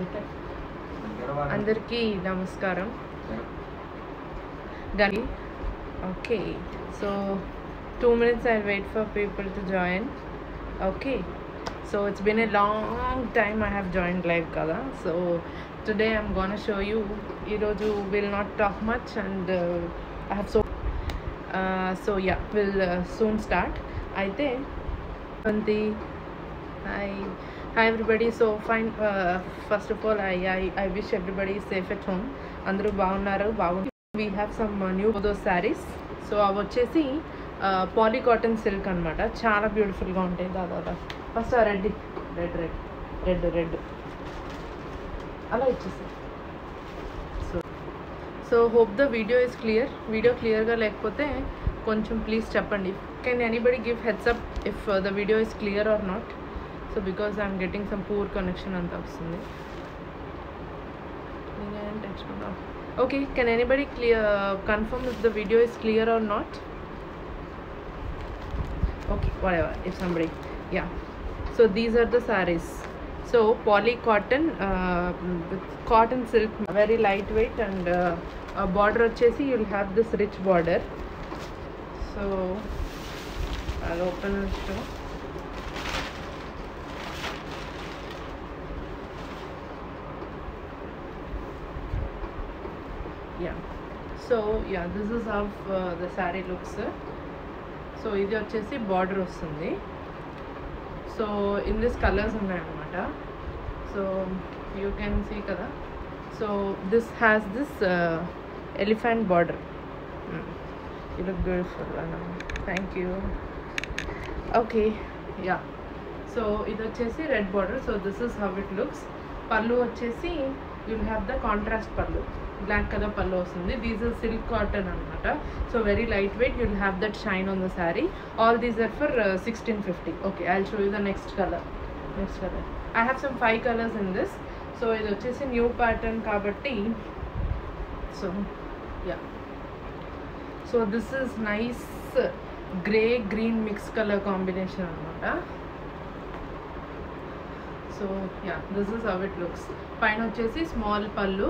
అందరికీ నమస్కారం. Gani. Okay, so 2 minutes I'll wait for people to join. Okay, so it's been a long time I have joined live kada. So today I'm gonna show you. Iroju will not talk much and I have so yeah, we'll soon start. Aithe Banti. Hi everybody. So fine, first of all I wish everybody is safe at home. Andru bagunnaru bagundi. We have some new those sarees. So అవి వచ్చేసి poly cotton silk అనమాట. చాలా బ్యూటిఫుల్గా ఉంటాయి. దాదా first red red red అలా ఇచ్చేసి. So hope the video is clear. Video క్లియర్గా లేకపోతే కొంచెం ప్లీజ్ చెప్పండి. Can anybody give heads up if the video is clear or not. So because I'm getting some poor connection అంతా వస్తుంది. Okay, can anybody confirm if the video is clear or not? Okay, whatever, if somebody, yeah. So these are the sarees. So poly cotton with cotton silk, very lightweight, and border vachesi you'll have this rich border. So I'll open it too. Yeah, so yeah, this is how the saree looks. So ఇది వచ్చేసి border వస్తుంది. So in this colours ఉన్నాయన్నమాట. So you can see కదా. So this has this elephant border. You look beautiful. Thank you. Okay, yeah. So ఇది వచ్చేసి red border. So this is how it looks. పళ్ళు వచ్చేసి you'll have the contrast pallu, black color pallu vasundi. These are silk cotton anamata, so very lightweight. You'll have that shine on the saree. All these are for 1650. Okay, I'll show you the next color. I have some 5 colors in this. So idu vachesi new pattern kabatti. So yeah, so this is nice grey green mixed color combination anamata. So yeah, this is how it looks. పైన వచ్చేసి small పళ్ళు,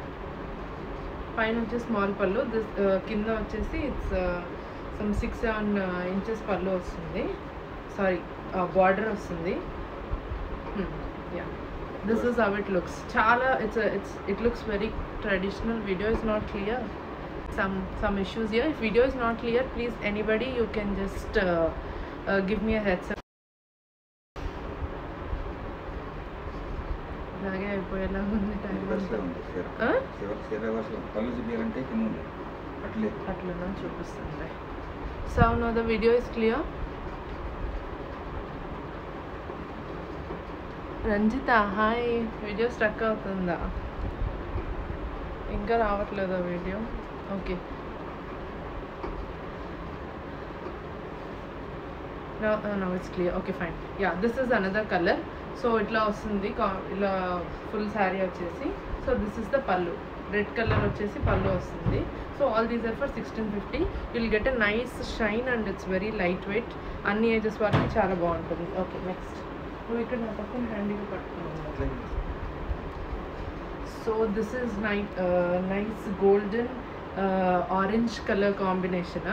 this కింద వచ్చేసి it's some 6-7 inches పళ్ళు వస్తుంది. Sorry, border వస్తుంది. Yeah, this is how it looks. చాలా it looks very traditional. Video is not clear. some issues here. If video is not clear, please anybody you can just give me a heads up. అలాగే అయిపోయేలా ఉంది time అట్లా చూపిస్తుంది. So no the video is clear. Ranjitha hi. Video struck అవుతుందా? ఇంకా రావట్లేదా video? Okay, now it's clear. Okay, fine. Yeah, this is another color. So ఇట్లా వస్తుంది, ఇలా ఫుల్ శారీ వచ్చేసి. So this is the pallu. Red colour వచ్చేసి పళ్ళు వస్తుంది. So all these are for 1650. Will get a nice shine and it's very light weight. అన్ని ages వరకు చాలా బాగుంటుంది. ఓకే, నెక్స్ట్ నువ్వు ఇక్కడ నా పక్కన హ్యాండీగా పట్టుకున్నావు. So this is nice golden orange colour combination.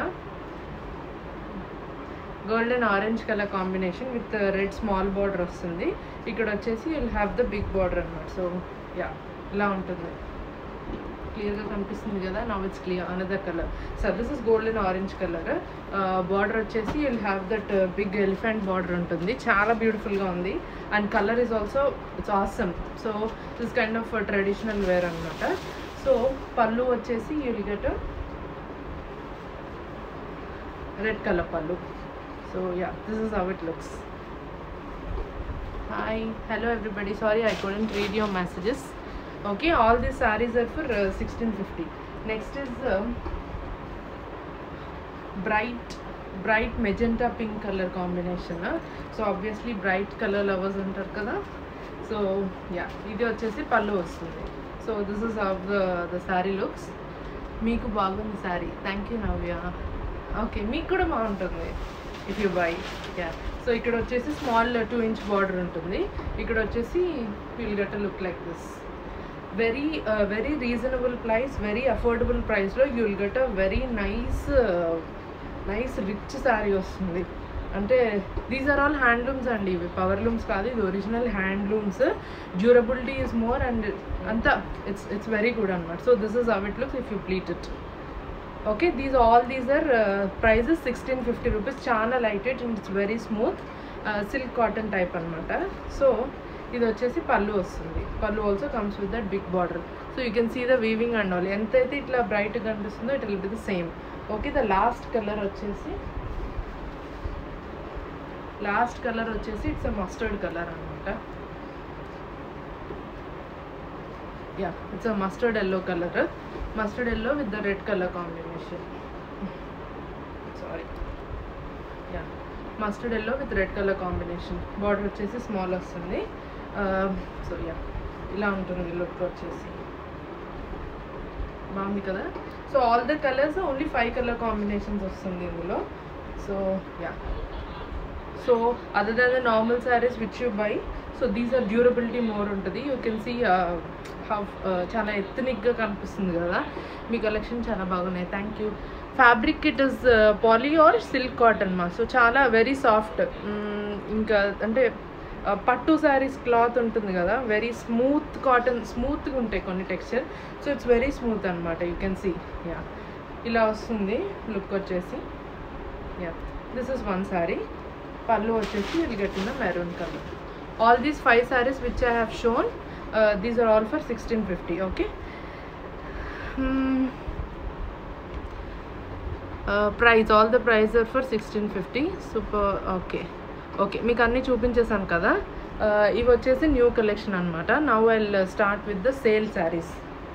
Golden orange colour combination with red small border వస్తుంది. ఇక్కడ వచ్చేసి will have the big border అన్నమాట. సో యా, ఇలా ఉంటుంది. క్లియర్గా కనిపిస్తుంది కదా. Now it's clear. Another colour. So this is golden orange colour. Border వచ్చేసి will have that big elephant border ఉంటుంది. చాలా బ్యూటిఫుల్గా ఉంది. And colour is also it's awesome. So this kind of traditional wear అనమాట. సో పళ్ళు వచ్చేసి you will get red colour పళ్ళు. So yeah, this is how it looks. Hi, hello everybody. Sorry I couldn't read your messages. Okay, all these sarees are for 1650. Next is bright magenta pink color combination. So obviously bright color lovers antaru kada. So yeah, idi vachesi pallu vastundi. So this is how the saree looks. Meeku bagundi saree. Thank you Navya. Okay, meeku kuda baaguntundi if you buy. Yeah, so ఇక్కడ వచ్చేసి small 2-inch border ఉంటుంది. ఇక్కడ వచ్చేసి will get a look like this. Very reasonable price, very affordable ప్రైస్లో you will get a very nice rich saree వస్తుంది. అంటే these are all handlooms అండి, ఇవి పవర్ లూమ్స్ కాదు, ఇది original handlooms. Durability is more and అంతా ఇట్స్ వెరీ గుడ్ అనమాట. So this is how it looks if you pleat it. Okay, these are prices 1650 rupees. చాలా light weight and it's very smooth silk cotton type అనమాట. So ఇది వచ్చేసి పళ్ళు వస్తుంది. పళ్ళు also comes with that big border. So you can see the weaving and all. ఎంతైతే ఇట్లా బ్రైట్గా కనిపిస్తుందో it will be the same. Okay, the last colour వచ్చేసి ఇట్స్ అ మస్టర్డ్ కలర్ అనమాట. Yeah, it's a mustard yellow colour. Mustard yellow with the red colour combination. Sorry, yeah, mustard yellow with red colour combination. Border వచ్చేసి small వస్తుంది. So yeah, ఇలా ఉంటుంది look వచ్చేసి. బాగుంది కదా. So all the colours only 5 colour combinations వస్తుంది ఇందులో. So yeah, so other than the normal sarees which you buy, so these are durability more ఉంటుంది. యూ కెన్ సీ హౌ చాలా ఎథనిక్గా కనిపిస్తుంది కదా. మీ కలెక్షన్ చాలా బాగున్నాయి. Thank you. Fabric it is poly or silk cotton మా. సో చాలా వెరీ సాఫ్ట్. ఇంకా అంటే పట్టు శారీస్ క్లాత్ ఉంటుంది కదా, వెరీ స్మూత్ కాటన్, స్మూత్గా ఉంటాయి కొన్ని texture. So it's very smooth అనమాట. You can see. యా, ఇలా వస్తుంది లుక్ వచ్చేసి. Yeah, this is one saree. పళ్ళు వచ్చేసి will get in the maroon colour. All these 5 sarees which I have shown, these are all for 1650. Okay, price, all the price are for 1650. Super. Okay, మీకు అన్నీ చూపించేసాను కదా. ఇవి వచ్చేసి new collection అనమాట. Now I will start with the sale sarees.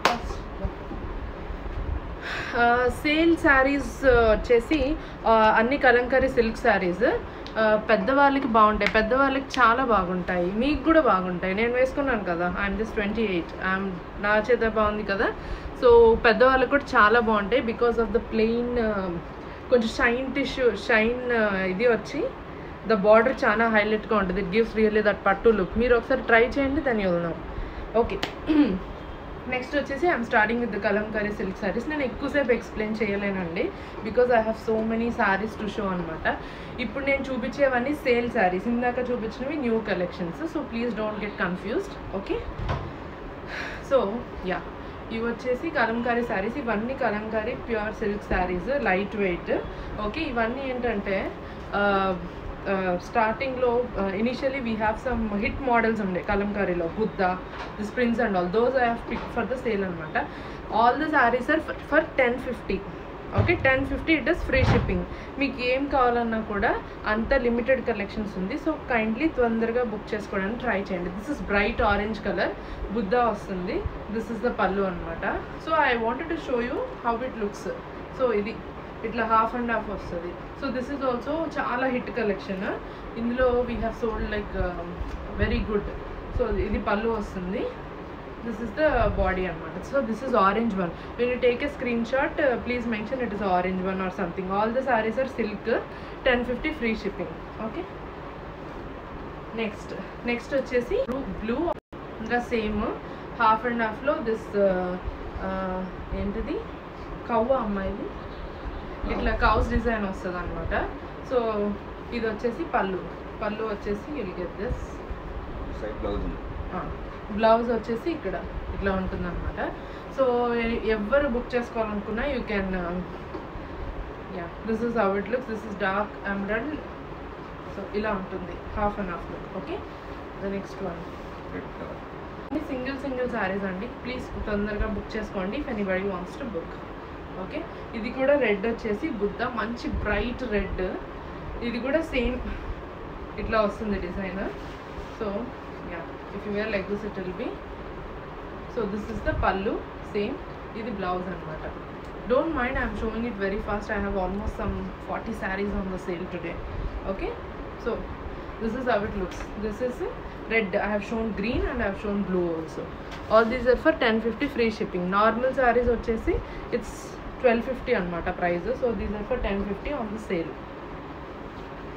Sale sarees వచ్చేసి అన్ని Kalamkari silk saris. పెద్దవాళ్ళకి బాగుంటాయి, పెద్దవాళ్ళకి చాలా బాగుంటాయి, మీకు కూడా బాగుంటాయి. నేను వేసుకున్నాను కదా, ఐఎమ్ జస్ట్ 28, నా చేత బాగుంది కదా. సో పెద్దవాళ్ళకి కూడా చాలా బాగుంటాయి బికాస్ ఆఫ్ ద ప్లెయిన్, కొంచెం షైన్ ఇది వచ్చి ద బార్డర్ చాలా హైలైట్గా ఉంటుంది. It gives really that pattu look. మీరు ఒకసారి ట్రై చేయండి, దాన్ని వదలం. ఓకే, నెక్స్ట్ వచ్చేసి I'm starting with the Kalamkari silk sarees. నేను ఎక్కువసేపు ఎక్స్ప్లెయిన్ చేయలేనండి because I have so many sarees to show అనమాట. ఇప్పుడు నేను చూపించేవన్నీ సేల్ శారీస్, ఇందాక చూపించినవి new collections. So please don't get confused. Okay, so yeah, ఇవి వచ్చేసి కలంకారీ శారీస్. ఇవన్నీ Kalamkari pure silk sarees, light weight. Okay, ఇవన్నీ ఏంటంటే స్టార్టింగ్లో initially we have some hit models ఉండే కలంకారీలో, Buddha, this prince and all, those I have pick for the sale అనమాట. All the saris are for 1050. Okay, 1050 it is free shipping. మీకు ఏం కావాలన్నా కూడా అంత లిమిటెడ్ కలెక్షన్స్ ఉంది. సో కైండ్లీ తొందరగా బుక్ చేసుకోవడానికి ట్రై చేయండి. This is bright orange colour, Buddha వస్తుంది. దిస్ ఇస్ ద పళ్ళు అనమాట. So I wanted to show you how it looks. So ఇది ఇట్లా హాఫ్ అండ్ హాఫ్ వస్తుంది. సో దిస్ ఈజ్ ఆల్సో చాలా హిట్ కలెక్షన్. ఇందులో we have sold like very good. So ఇది పళ్ళు వస్తుంది. దిస్ ఇస్ ద బాడీ అనమాట. So this is orange one. When you take a screen shot please mention it is orange one or something. All the sarees are silk, 1050 free shipping. Okay, next వచ్చేసి blue, ఇంకా same half and హాఫ్లో this ఏంటిది కవ్వ అమ్మాయిది, ఇట్లా cows design వస్తుంది అనమాట. So ఇది వచ్చేసి పళ్ళు వచ్చేసి విల్ గెట్ దిస్. బ్లౌజ్ వచ్చేసి ఇక్కడ ఇట్లా ఉంటుంది అనమాట. సో ఎవరు బుక్ చేసుకోవాలనుకున్నా you can. Yeah, this is how it looks. This is dark emerald. So ఇలా ఉంటుంది half and half look. Okay, the next one single sarees అండి. ప్లీజ్ తొందరగా బుక్ చేసుకోండి if anybody wants to book. Okay, ఇది కూడా red వచ్చేసి బుద్ధ, మంచి bright red. ఇది కూడా సేమ్ ఇట్లా వస్తుంది design. So yeah, if you wear like this it will be. So this is the pallu, same. ఇది బ్లౌజ్ అనమాట. Don't mind, I'm showing it very fast. I have almost some 40 sarees on the sale today. Okay, so this is how it looks. This is red. I have shown green and I have shown blue also. All these are for 1050 free shipping. Normal sarees vachesi it's 1250 anamata price. So these are for 1050 on the sale.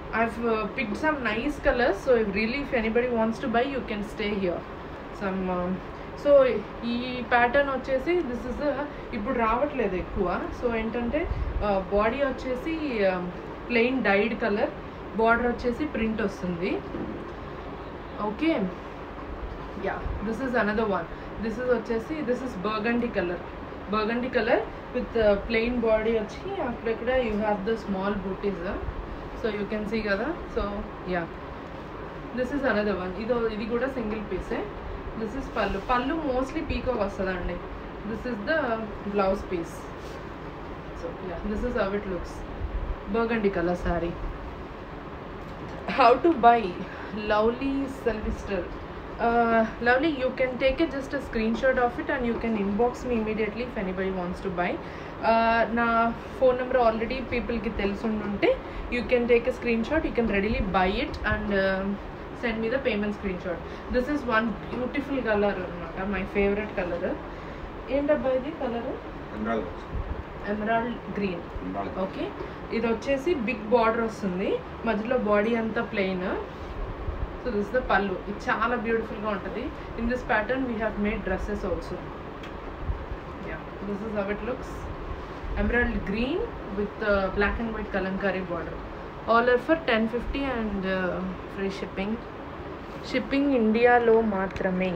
I've picked some nice colors, so if anybody wants to buy, you can stay here. Some so ఈ pattern వచ్చేసి this is ఇప్పుడు రావట్లేదు ఎక్కువ. So ఏంటంటే body వచ్చేసి plain dyed colour, border వచ్చేసి print వస్తుంది. Okay, yeah this is another one. This is వచ్చేసి this is burgundy colour with plain body వచ్చి అక్కడక్కడ యూ హ్యావ్ ద స్మాల్ బూటీస్. సో యూ కెన్ సీ కదా. So yeah this is another one. ఇది కూడా single పీసే. This is pallu mostly peacock వస్తుందండి. This is the blouse piece. So yeah this is how it looks. Burgundy colour saree. How to buy Lovely Sylvester? Lovely, you can take just a screenshot of it and you can inbox me immediately if anybody wants to buy. Na phone number already people ki telusundunte, you can take a screenshot, you can readily buy it and send me the payment screenshot. This is one beautiful color annamata, my favorite color. Endabba idi color emerald green. Okay, ఇది వచ్చేసి big border వస్తుంది, మధ్యలో body అంతా plain. So this the పళ్ళు. ఇది చాలా బ్యూటిఫుల్గా ఉంటుంది. In this pattern we have made dresses also. Yeah this is how it looks. Emerald green with black and white Kalamkari border. All are for 1050 and free shipping ఇండియాలో మాత్రమే.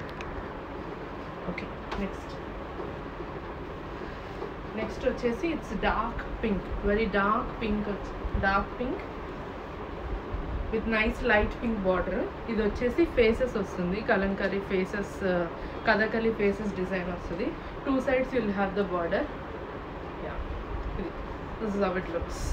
Okay, next వచ్చేసి it's dark pink, very dark pink with nice light pink border. ఇది వచ్చేసి faces వస్తుంది, Kalamkari faces, Kathakali faces design వస్తుంది. 2 sides will have the border. Yeah this is how it looks.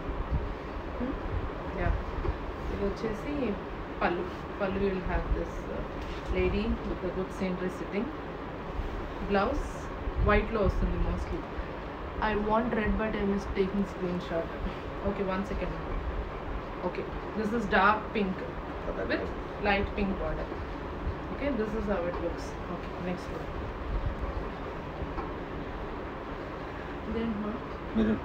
Yeah ఇది వచ్చేసి pallu will have this lady with good scenery sitting. Blouse వైట్లో వస్తుంది mostly. I want red but I missed taking screenshot. Okay, 1 second. Okay, this is dark pink with light pink border. Okay, this is how it looks. Okay, next one. Then maroon.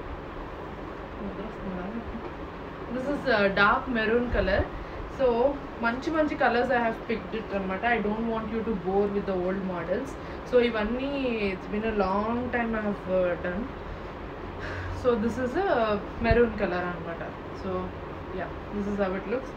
This is dark maroon color. So manchi colors I have picked it anamata. I don't want you to bore with the old models. So ivanni it's been a long time I have done. So this is a maroon color anamata. So yeah, this is how it looks.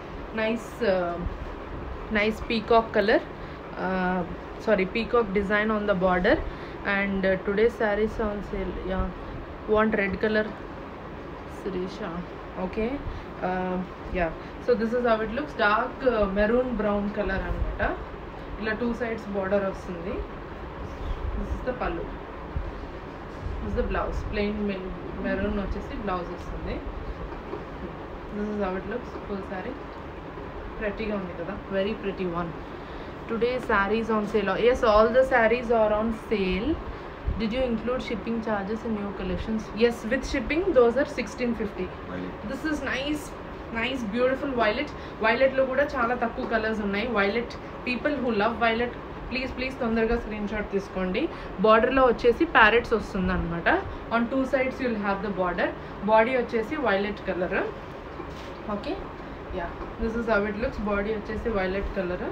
Nice peacock color. Peacock design on the border. And today's sarees on sale. Yeah, want red color, Sirisha. Okay. Yeah, so this is how it looks. Dark maroon brown color anamata. Ila 2 sides border vastundi. This is the pallu. This is the blouse. Plain maroon vachesi blouse vastundi. This is how it looks. Full saree. Pretty ga undi kada. Very pretty one. Today sarees on sale. Yes, all the sarees are on sale. Did you include shipping charges in your collections? Yes, with shipping those are 1650. This is nice beautiful violet lo kuda chaala takku colors unnai. Violet, people who love violet, please తొందరగా screen shot తీసుకోండి. బార్డర్లో వచ్చేసి parrots వస్తుంది అనమాట. On 2 sides you will have the border. Body వచ్చేసి violet colour. Okay, yeah this is how it looks. Body వచ్చేసి violet colour.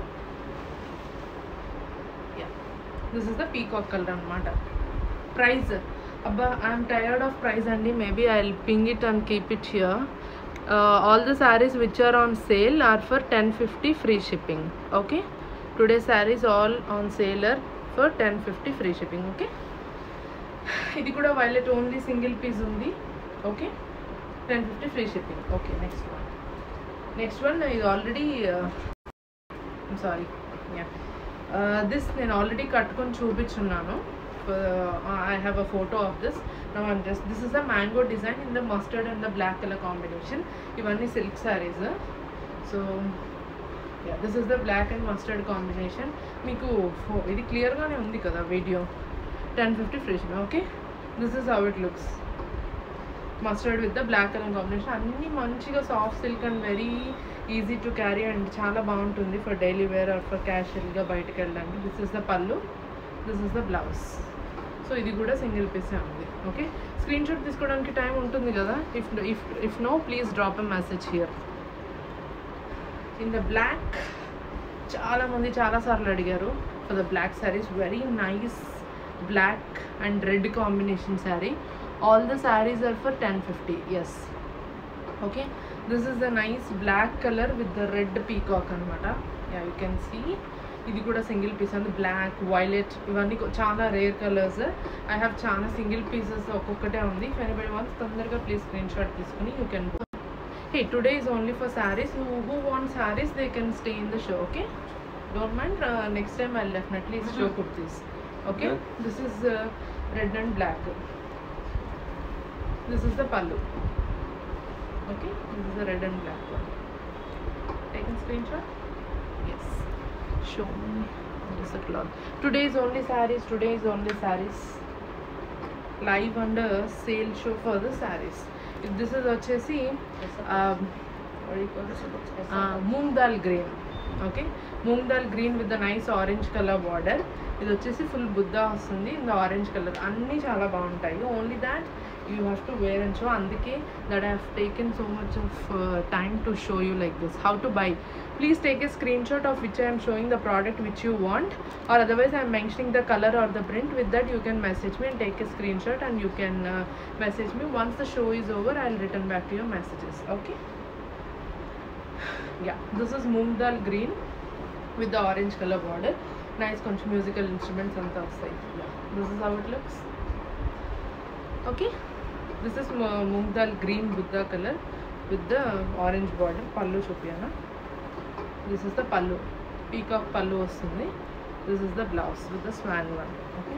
Yeah this is the peacock colour అనమాట. Price అబ్బా ఐఎమ్ టైర్డ్ ఆఫ్ ప్రైస్ అండి. Maybe I will ping it and keep it here. All the sarees which are on sale are for 1050 free shipping. Okay, today's sarees all on sale are for 1050 free shipping. Okay, ఇది కూడా violet only single piece ఉంది. Okay, 1050 free shipping. Okay, next one is already I'm sorry. Yeah, this నేను already కట్టుకొని చూపించున్నాను. I have a photo of this. Now this is a mango design in the mustard and the black color combination. Ivanni silk sarees. So yeah, this is the black and mustard combination. Meeku idi clear gaane undi kada video. 1050 free shipping. Okay, this is how it looks. Mustard with the black color combination. Anni manchiga soft silk and very easy to carry and chaala baguntundi for daily wear or for casual ga bayitiki vellaniki. This is the pallu. This is the blouse. So so ఇది కూడా single పీసే ఉంది. Okay, screen shot తీసుకోవడానికి time ఉంటుంది కదా. If no please drop a message here. In the black చాలామంది చాలాసార్లు అడిగారు for the black sarees. Very nice black and red combination saree. All the saris are for 1050. Yes, okay, this is the nice black colour with the red peacock అనమాట. Yeah, you can see. ఇది కూడా single piece అండి. Black, violet ఇవన్నీ చాలా rare colours. I have చాలా single pieces ఒక్కొక్కటే ఉంది. If anybody wants తొందరగా ప్లీజ్ స్క్రీన్ షాట్ తీసుకుని you can go. Hey, today is only for sarees. Who want sarees, they can stay in the show, okay? Don't mind. Next time I'll definitely show kurtis. Okay? Yeah. This is red and black. This is the pallu. Okay? This is the red and black one. Take a screenshot. Yes. Show me. What is the cloth? Today is only sarees. Today is only sarees. Live under sale show for the sarees. This is వచ్చేసి moong dal green. Okay, moong dal green with the nice orange colour border. ఇది వచ్చేసి full Buddha వస్తుంది in the orange colour. అన్నీ చాలా బాగుంటాయి. Only that you have to wear and show. అందుకే that I have taken so much of time to show you like this. How to buy, please take a screenshot of which I am showing the product which you want, or otherwise I am mentioning the color or the print. With that you can message me and take a screenshot and you can message me. Once the show is over I'll return back to your messages. Okay, yeah, this is moong dal green with the orange color border. Nice కొంచెం musical instruments anta vastayi. Yeah, this is how it looks. Okay, this is moong dal green buddha color with the orange border. pallu chupiyana. This is the pallu, peacock pallu వస్తుంది. This is the blouse with the swan one. Okay,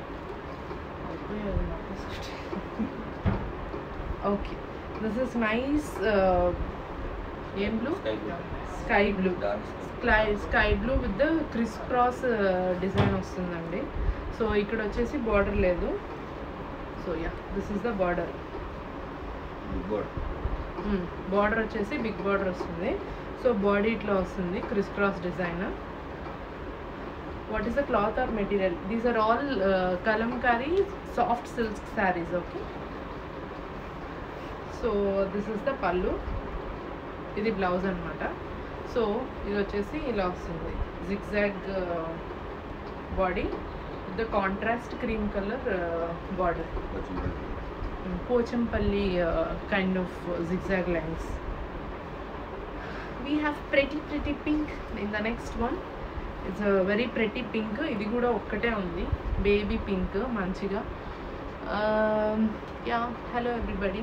okay, this is nice ఏం blue, sky blue, sky blue with the criss cross design వస్తుందండి. So ఇక్కడ వచ్చేసి border లేదు. So yeah, this is the border. Border వచ్చేసి big border వస్తుంది. So body ఇట్లా వస్తుంది, criss cross design. What is the cloth or material? These are all Kalamkari soft silk sarees. Okay, so this is the pallu. ఇది blouse అనమాట. So ఇది వచ్చేసి ఇలా వస్తుంది, zigzag body with the contrast cream colour border. Pochampally kind of zigzag lines. We have pretty pink in the next one. It's a very pretty pink. ఇది కూడా ఒక్కటే ఉంది, బేబీ పింక్ మంచిగా. Yeah, hello everybody.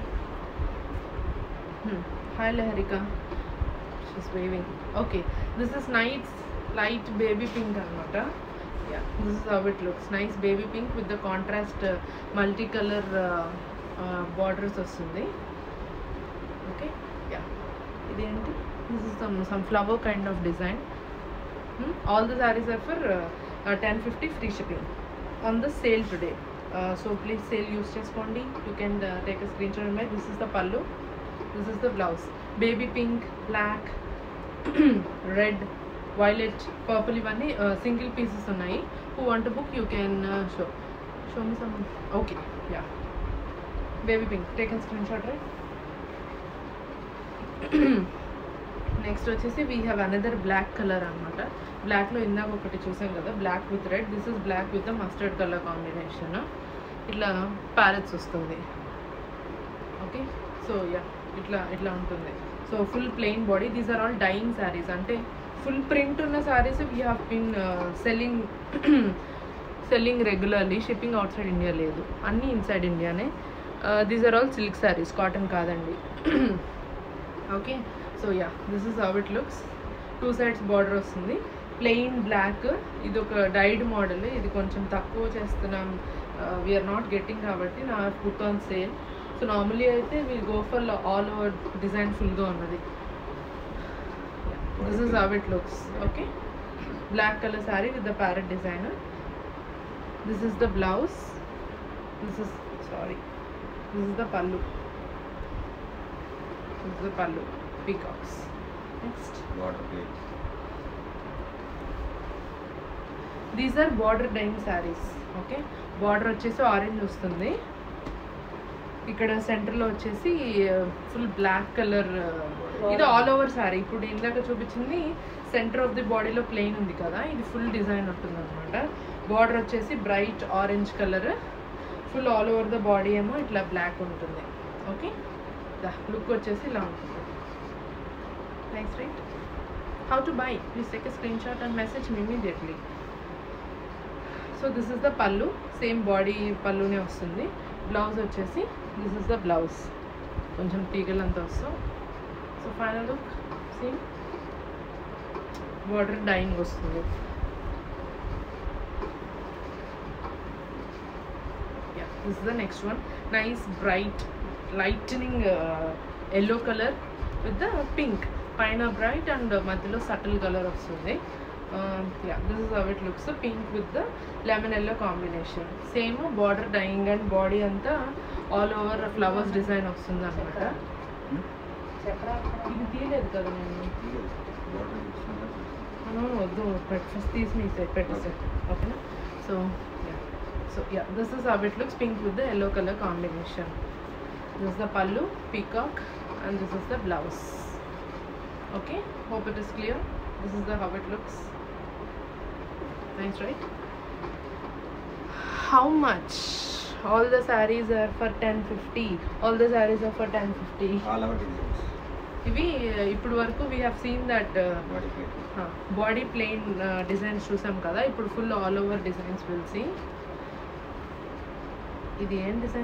Hi Laharika, she's waving. Okay, this is nice light baby pink anamata. Yeah, this is how it looks. Nice baby pink with the contrast multicolor borders వస్తుంది. Okay, yeah, ఇదేంటి? This is some flower kind of design. All the sarees are for 1050 free shipping on the sale today. So please sale use cheskondi. You can take a screenshot of it. This is the pallu. This is the blouse. Baby pink, black, red, violet, purple. Ivanni single pieces unnai. Who want to book? You can show me some. Okay, yeah. Baby pink. Take a screenshot, right? Next వచ్చేసి we have another black colour అనమాట. బ్లాక్లో ఇందాక ఒకటి చూసాం కదా, black with red. This is black with the mustard colour combination. ఇట్లా parrots వస్తుంది. Okay, so yeah, ఇట్లా ఉంటుంది. So full plain body. These are all dyeing sarees. అంటే ఫుల్ ప్రింట్ ఉన్న sarees we have been selling regularly. Shipping outside India లేదు, అన్నీ inside ఇండియానే. These are all silk sarees, cotton కాదండి. Okay, so yeah, this is how it looks. 2 sides border వస్తుంది, plain black. ఇది ఒక died model. ఇది కొంచెం తక్కువ చేస్తున్నాం, వీఆర్ నాట్ గెట్టింగ్ కాబట్టి నా put on sale. So normally అయితే will go for all over design ఫుల్గా ఉన్నది. This is how it looks. Okay, black colour saree with the parrot design. This is the blouse. This is the pallu. This is the pallu, peacocks. Next, border plates. These are border dyeing sarees. Okay, border వచ్చేసి orange వస్తుంది. ఇక్కడ సెంటర్లో వచ్చేసి full black colour. ఇది all over saree. ఇప్పుడు ఇందాక చూపించింది centre of the బాడీలో ప్లెయిన్ ఉంది కదా, ఇది ఫుల్ డిజైన్ ఉంటుంది అనమాట. బార్డర్ వచ్చేసి bright orange colour, full all over the body ఏమో ఇట్లా బ్లాక్ ఉంటుంది. ఓకే, లుక్ వచ్చేసి ఇలా ఉంటుంది. Nice right? How to buy? Please take a screen shot and message me immediately. So this is the pallu, same body పళ్ళునే వస్తుంది. Blouse వచ్చేసి this is the blouse, కొంచెం తీగలంతా వస్తాం. So final look same, border dyeing వస్తుంది. This is the next one. Nice bright lightening yellow color with the pink. Paina bright and madhyalo subtle color vastundi. This is how it looks. Pink with the lemon yellow combination. Same border dyeing and body anta all over flowers design vastundi annamata. Idi teeledu kada nenu. No, do first these me say petise. Okay na? So yeah, this is how it looks. Pink with the yellow color combination. This is the pallu, peacock, and this is the blouse. Okay, hope it is clear. This is how it looks. Nice, right? How much? All the sarees are for 1050. All the sarees are for 1050. All our designs. ఇవి ఇప్పుడు వరకు we have seen that body plain designs చూసాం కదా, ఇప్పుడు full all over designs will see. ఇది ఏం design?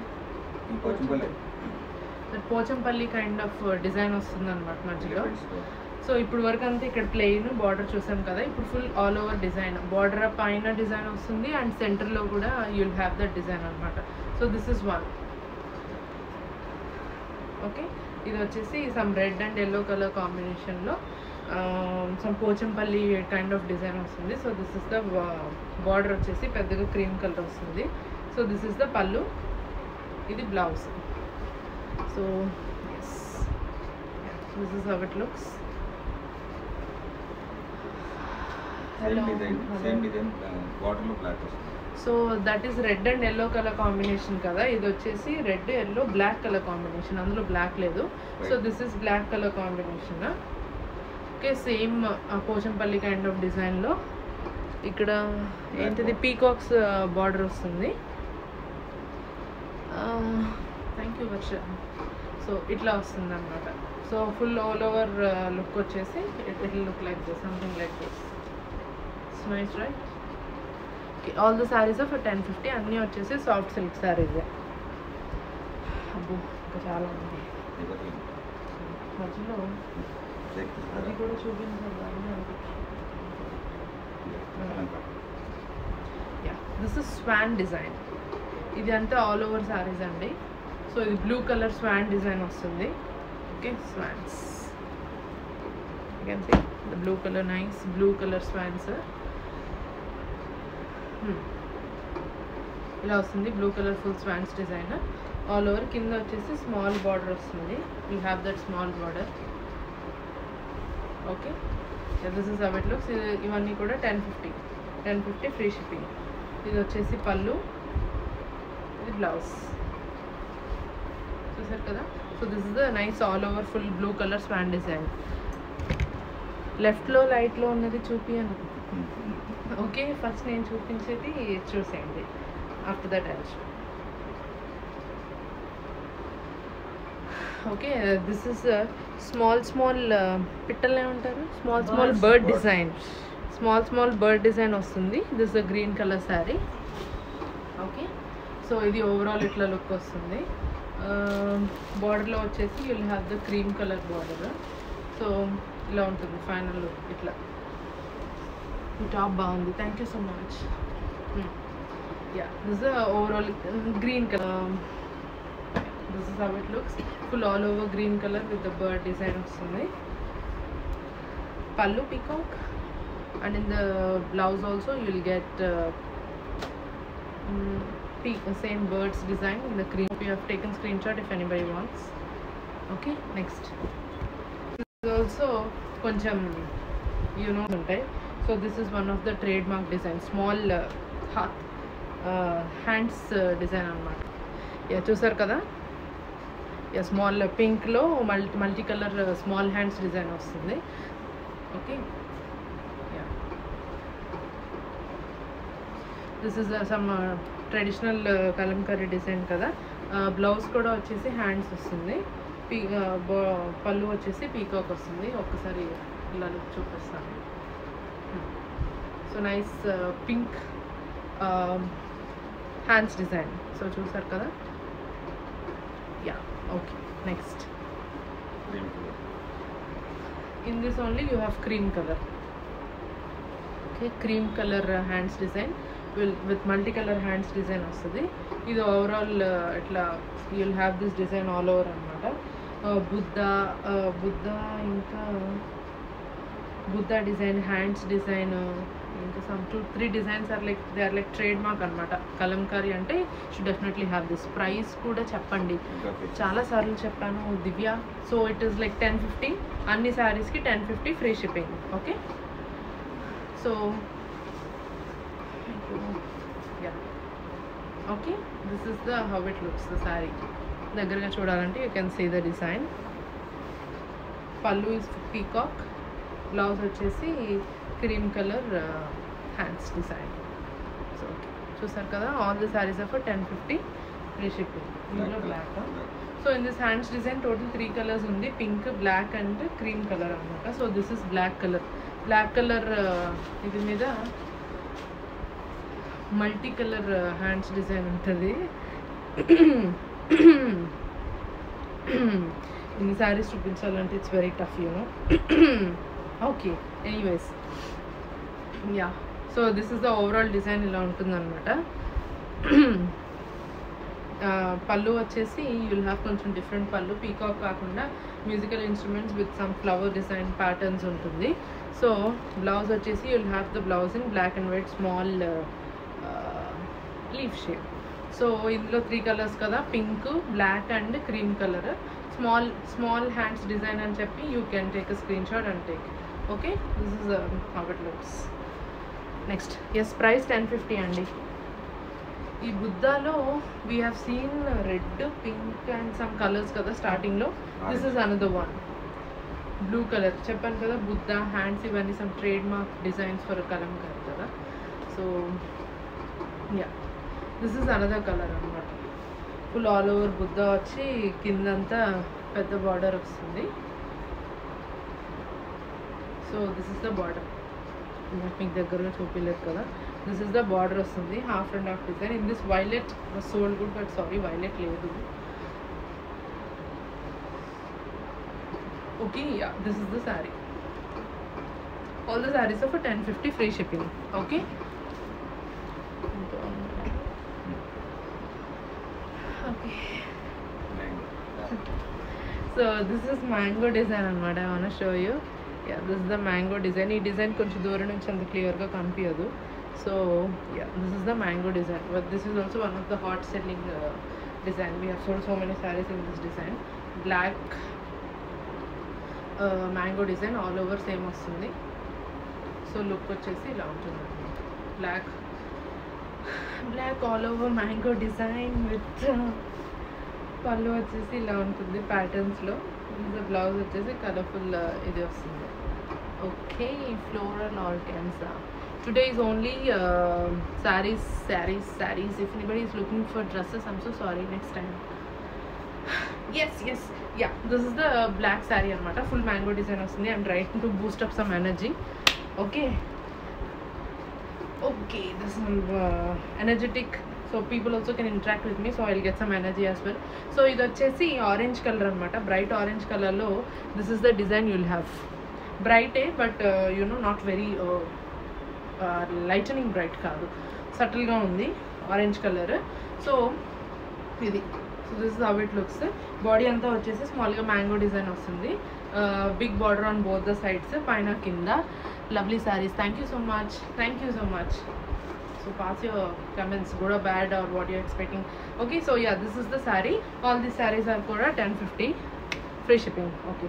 అది Pochampally kind of design వస్తుంది అనమాట మధ్యలో. సో ఇప్పుడు వరకు అంతా ఇక్కడ ప్లెయిన్ బార్డర్ చూసాం కదా, ఇప్పుడు full all over design. Border పైన డిజైన్ వస్తుంది అండ్ సెంటర్లో కూడా యుల్ హ్యావ్ దట్ డిజైన్ అనమాట. So this is one. Okay, ఇది వచ్చేసి some red and yellow colour కాంబినేషన్లో some Pochampally kind of design వస్తుంది. So this is the border వచ్చేసి పెద్దగా క్రీమ్ కలర్ వస్తుంది. So this is the pallu, ఇది blouse. So yes, this is how it looks. Same design border లో black వస్తుంది. So that is red and yellow colour combination కదా, ఇది వచ్చేసి red yellow black colour combination, అందులో black లేదు. So this is black colour combination. Okay, same Pochampalli kind of డిజైన్లో ఇక్కడ ఏంటిది పీకాక్స్ బార్డర్ వస్తుంది. Thank you Varsha. సో ఇట్లా వస్తుంది అనమాట. So full all over look వచ్చేసి it will look like this, something like this. It's nice, right? All the sarees for 1050. అన్నీ వచ్చేసి సాఫ్ట్ సిల్క్ సారీస్. అబ్బో ఇంకా చాలా ఉంది మధ్యలో, అది కూడా చూపించాలి. This is swan design. ఇది అంతా ఆల్ ఓవర్ సారీస్ అండి. సో ఇది బ్లూ కలర్ స్వాన్ డిజైన్ వస్తుంది. Okay, swans you can see the blue colour, nice blue colour swans. ఇలా వస్తుంది blue colour full swans design all over. కింద వచ్చేసి స్మాల్ బార్డర్ వస్తుంది. You have that small border. Okay, this is how it looks. ఇవన్నీ కూడా 1050 free shipping. ఇది వచ్చేసి పళ్ళు, ఇది బ్లౌజ్. చూసారు కదా. So this is the nice all over full blue colour swan design. లెఫ్ట్లో లైట్లో ఉన్నది చూపియను. ఓకే, ఫస్ట్ నేను చూపించేది చూసేయండి, after that I will show. Okay, this is small పిట్టలు ఏమంటారు, small bird design. Small bird design వస్తుంది. This green colour saree. Okay, so ఇది ఓవరాల్ ఇట్లా లుక్ వస్తుంది. బార్డర్లో వచ్చేసి you'll have the cream colour border. So ఇలా ఉంటుంది ఫైనల్ లుక్. ఇట్లా ఈ టాప్ బాగుంది. Thank you so much. Yeah, this overall green colour. This is how it looks. Full all over green colour with the bird design వస్తుంది. Pallu peacock, and in the blouse also you will get same birds design in the cream. You have taken screenshot if anybody wants. Okay, next this is also koncham you know untai. So this is one of the trademark design, small heart hands design అనమాట. Yeah చూసారు కదా, yeah small పింక్లో multi colour small hands design వస్తుంది. Okay, yeah this is some traditional Kalamkari design కదా. Blouse కూడా వచ్చేసి hands వస్తుంది. పళ్ళు వచ్చేసి పీకాక్ వస్తుంది. ఒక్కసారి ఇలా లుక్ చూపిస్తాను. So nice pink hands design. So చూసారు కదా. Yeah okay, next in this only you have cream color. Okay, cream color hands design with multicolor hands design వస్తుంది. ఇది ఓవరాల్ ఇట్లా you'll have this design all over అనమాట. Buddha design, hands design, ఇంకా some 2-3 designs are like they are like trademark అనమాట. కలంకారీ అంటే should definitely have this. Price కూడా చెప్పండి, చాలా సార్లు చెప్పాను Divya. So it is like 1050, అన్ని శారీస్కి 1050 free shipping. Okay, so yeah okay, this is the how it looks the saree. దగ్గరగా చూడాలంటే you can see the design. Pallu is peacock, blouse వచ్చేసి cream colour hands design. So okay, చూసారు కదా. All the saris are for 1050 free shipping. ఇందులో black. So in this hands design total 3 colours ఉంది, pink, black and cream colour అనమాట. So this is black colour. Black colour ఇది మీద multi colour hands design ఉంటుంది. ఇన్ని sarees చూపించాలంటే it's very tough, you know. Okay, anyways, ya so this is the overall design. ఇలా ఉంటుందన్నమాట. పళ్ళు వచ్చేసి యుల్ హ్యావ్ కొంచెం డిఫరెంట్ పళ్ళు, పీకాక్ కాకుండా musical instruments with some flower design patterns ఉంటుంది. సో బ్లౌజ్ వచ్చేసి you'll have the blouse in black and white small leaf shape. So ఇందులో 3 కలర్స్ కదా, pink, black and cream colour. Small hands design అని చెప్పి you can take a screen shot and take. Okay, this is how it looks. Next, yes, price 1050 అండి. ఈ బుద్ధాలో we have seen red, pink and some colours కదా స్టార్టింగ్లో. This is another one, blue colour. చెప్పాను కదా, Buddha hands ఇవన్నీ some trade mark designs for Kalamkari కదా. So yeah, this is another colour అనమాట. ఫుల్ ఆల్ ఓవర్ బుద్ధ వచ్చి కిందంతా పెద్ద బార్డర్ వస్తుంది. So this is the border. మీకు దగ్గరగా చూపించలేదు కదా. దిస్ ఇస్ ద బార్డర్ వస్తుంది, half and half design. In this violet sold good, but sorry violet లేదు. Okay, yeah this is the saree. All the saris are for 1050 free shipping. Okay, so this is mango design అనమాట. I want show you. Ya, this is the mango design. ఈ design కొంచెం దూరం నుంచి అంత క్లియర్గా కనిపించదు. So yeah, this is the mango design. But this is also one of the hot selling design. We have sold so many sarees in this design. Black mango design all over same వస్తుంది. So look వచ్చేసి ఇలా ఉంటుంది. Black all over mango design with పళ్ళు వచ్చేసి ఇలా ఉంటుంది ప్యాటర్న్స్లో. Blouse వచ్చేసి colourful ఇది వస్తుంది. Okay, floral organza. Today is only sarees. If anybody is looking for dresses, I'm so sorry, next time. Yes, yeah, this is the black saree anamata. Full mango design వస్తుంది. I'm trying to boost up some energy. Okay, this is energetic, so people also can interact with me, so I'll get some energy as well. So ఇది వచ్చేసి orange colour అనమాట. Bright orange కలర్లో this is the design you'll have. బ్రైటే, but you know not very lightning bright కాదు, సటిల్గా ఉంది orange colour. So ఇది, so this is how it looks. Body అంతా వచ్చేసి స్మాల్గా మ్యాంగో డిజైన్ వస్తుంది. Big border on both the sides, పైన కింద. Lovely sarees. Thank you so much. So pass your comments, good or bad, or what you're expecting. Okay, so yeah, this is the saree. All these sarees are for 1050 free shipping. Okay,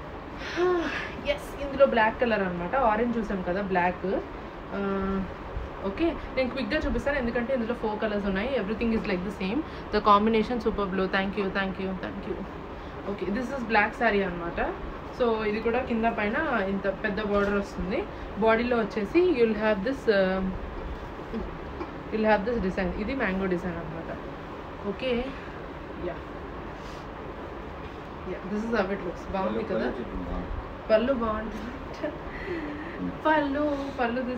yes, ఇందులో black colour అనమాట. Orange చూసాం కదా, black okay, నేను క్విక్గా చూపిస్తాను ఎందుకంటే ఇందులో 4 colours ఉన్నాయి. Everything is like the same. The combination super blue. Thank you. Okay, this is black saree అనమాట. సో ఇది కూడా కింద పైన ఇంత పెద్ద బార్డర్ వస్తుంది. బాడీలో వచ్చేసి యుల్ హ్యావ్ దిస్ డిజైన్. ఇది మ్యాంగో డిజైన్ అనమాట. Okay, yeah this is how it looks. బాగుంది కదా, పళ్ళు బాగుంటుంది. పళ్ళు దిస్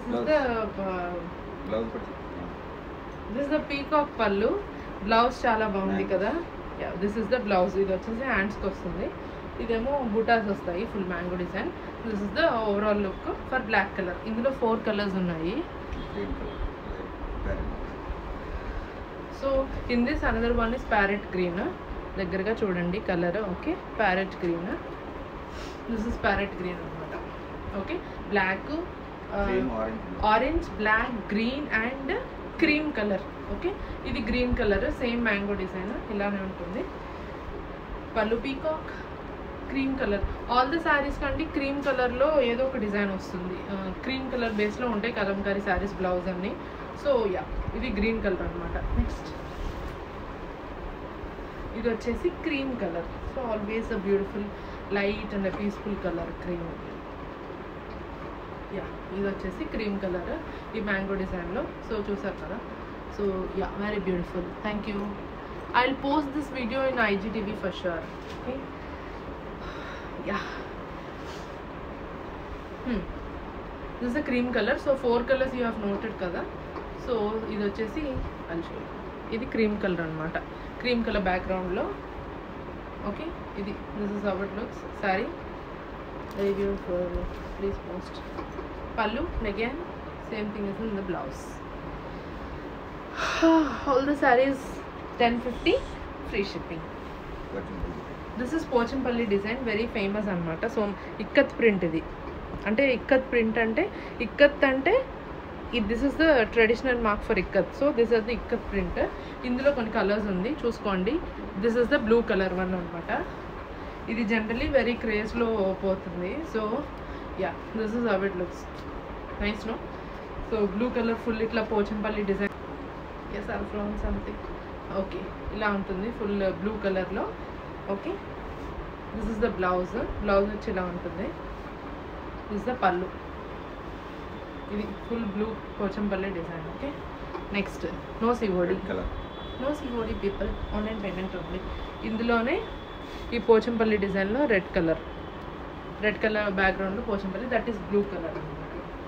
ఇస్ ద పీకాక్ పళ్ళు. బ్లౌజ్ చాలా బాగుంది కదా. Ya, this is the blouse. ఇది వచ్చేసి హ్యాండ్స్కి వస్తుంది. ఇదేమో బుటాస్ వస్తాయి, full mango design. This is the overall look for black colour. ఇందులో 4 కలర్స్ ఉన్నాయి. So in this another one is parrot green. దగ్గరగా చూడండి colour. Okay, parrot green. This is parrot green అనమాట. Okay, black, orange, black, green and cream colour. Okay, ఇది green colour, same mango design ఇలానే ఉంటుంది. పళ్ళు peacock, cream colour. All the sarees కంటే cream కలర్లో ఏదో ఒక డిజైన్ వస్తుంది. క్రీమ్ కలర్ బేస్లో ఉంటాయి కలంకారీ శారీస్ బ్లౌజ్ అన్ని. సో యా, ఇది గ్రీన్ కలర్ అనమాట. నెక్స్ట్ ఇది వచ్చేసి cream colour. So always a beautiful light and peaceful colour cream. Ya, ఇది వచ్చేసి క్రీమ్ కలర్ ఈ మ్యాంగో డిజైన్లో. సో చూసారు కదా. So ya, very beautiful. Thank you. I will post this video in IGTV for sure. Okay, yeah, this is a cream colour. So 4 colours you have noted కదా. So ఇది వచ్చేసి ఇది cream colour అనమాట. Cream colour బ్యాక్గ్రౌండ్లో. Okay, ఇది this is how it looks saree. Very beautiful. Please post. పళ్ళు again same thing is in the blouse. All the sarees 1050 free shipping. This is Pochampally design, very famous అనమాట. So ikat print. ఇది అంటే ikat print అంటే ikat అంటే this is the traditional mark for ikat. So this is the ikat print. ఇందులో కొన్ని colours ఉంది చూసుకోండి. This is the blue colour one అనమాట. ఇది జనరలీ వెరీ క్రేజ్లో పోతుంది. So yeah, this is how it looks. Nice no. So blue colour full ఇట్లా Pochampally design. Yes, are from something. Okay, ఇలా ఉంటుంది ఫుల్ బ్లూ కలర్లో. Okay, this is the blouse. Blouse వచ్చి ఇలా ఉంటుంది. దిస్ ద పళ్ళు. ఇది full blue Pochampally design. Okay, next no COD people, online payment only. ఇందులోనే ఈ పోచంపల్లి డిజైన్లో రెడ్ కలర్ బ్యాక్గ్రౌండ్లో Pochampally, that is blue colour అనమాట.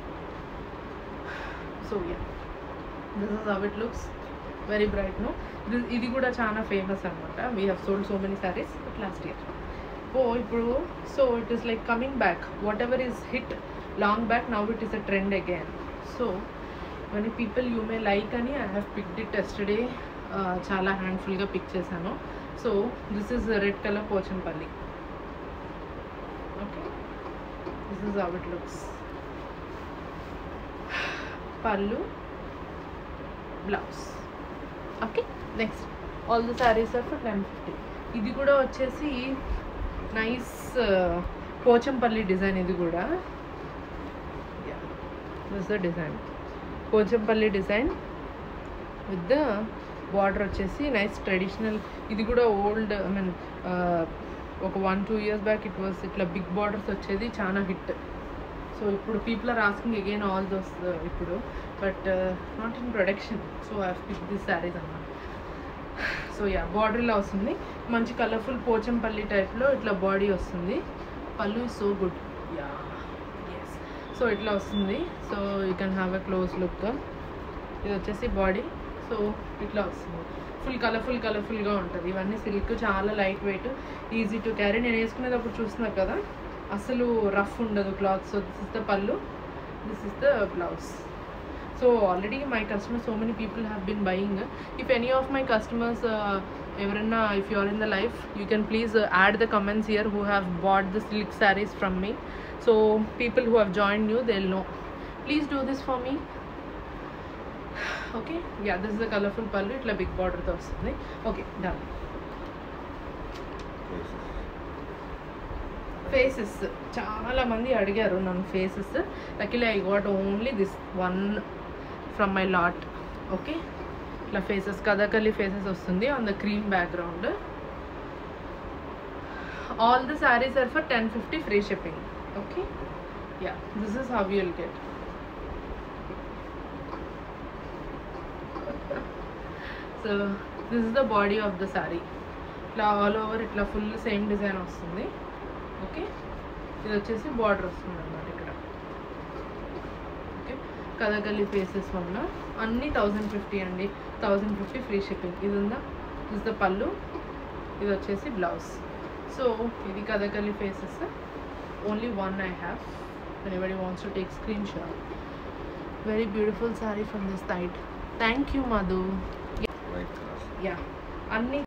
So yeah, this is how it looks. Very bright no. ఇది కూడా చాలా ఫేమస్ అనమాట. We have sold so many sarees last year. ఇప్పుడు so it is like coming back. Whatever is hit long back, now it is a trend again. So many people you may like అని I have picked it yesterday. చాలా హ్యాండ్ఫుల్గా pick చేశాను. So this is red colour Pochampally. Okay, this is how it looks. పళ్ళు, blouse. Okay, next all the saris are for 1050. ఇది కూడా వచ్చేసి nice Pochampally design. ఇది కూడా this the design Pochampally design with the border వచ్చేసి నైస్ ట్రెడిషనల్. ఇది కూడా ఓల్డ్, ఐ మీన్ ఒక 1-2 years బ్యాక్ ఇట్ వాస్ ఇట్లా బిగ్ బార్డర్స్ వచ్చేది, చాలా హిట్. సో ఇప్పుడు people are asking again all those ఇప్పుడు, but not in production. So I have pick this sarees అన్నమాట. సో యా, బార్డర్ ఇలా వస్తుంది, మంచి కలర్ఫుల్ పోచంపల్లి టైప్లో ఇట్లా బాడీ వస్తుంది. పళ్ళు is so good. Ya, yes. So ఇట్లా వస్తుంది. So you can have a close look. ఇది వచ్చేసి బాడీ. సో ఇట్లా వస్తుంది, ఫుల్ కలర్ఫుల్గా ఉంటుంది. ఇవన్నీ సిల్క్, చాలా light weight, easy to carry. నేను వేసుకునేటప్పుడు చూస్తున్నా కదా, అసలు రఫ్ ఉండదు cloth. So this is the పళ్ళు, this is the blouse. So already my customers, so many people have been buying. If any of my customers ఎవరన్నా, if you are in the life, you can please add the comments here who have bought the silk sarees from me. So people who have joined new, they'll know. Please do this for me. Okay, yeah, this is the colorful pallu, itla big border tho vastundi. Okay, done. Faces chaala mandi adigaru nannu faces. Luckily I got only this one from my lot. Okay, ఇట్లా faces Kathakali faces వస్తుంది on the cream background. All the sarees are for 1050 free shipping. Okay, yeah, this is how you'll get. So this is the body of the saree. ఇట్లా all over ఇట్లా full same design వస్తుంది. Okay, ఇది వచ్చేసి border వస్తుంది అన్నమాట ఇక్కడ. Okay, Kathakali faces వల్ల అన్నీ 1050 అండి. 1050 ఫ్రీ షిప్పింగ్. ఇది ఉందా, ఇస్ ద పళ్ళు, ఇది వచ్చేసి బ్లౌజ్. సో ఇది Kathakali faces. Only one I have. Anybody wants to take screen shot. Very beautiful saree from this side. Thank you Madhu. Ya, అన్నీ